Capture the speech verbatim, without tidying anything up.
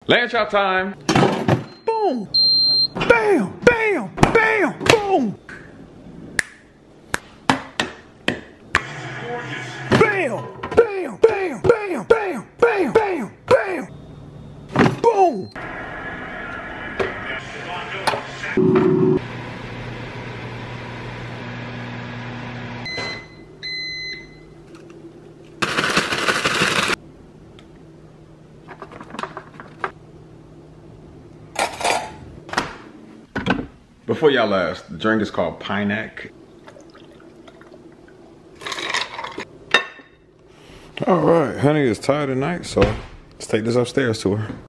Land chop time. Boom. Bam, bam, bam, boom. Bam, bam, bam, bam, bam, bam, bam, bam. Boom. Before y'all ask, the drink is called Pinac. All right, honey is tired tonight, so let's take this upstairs to her.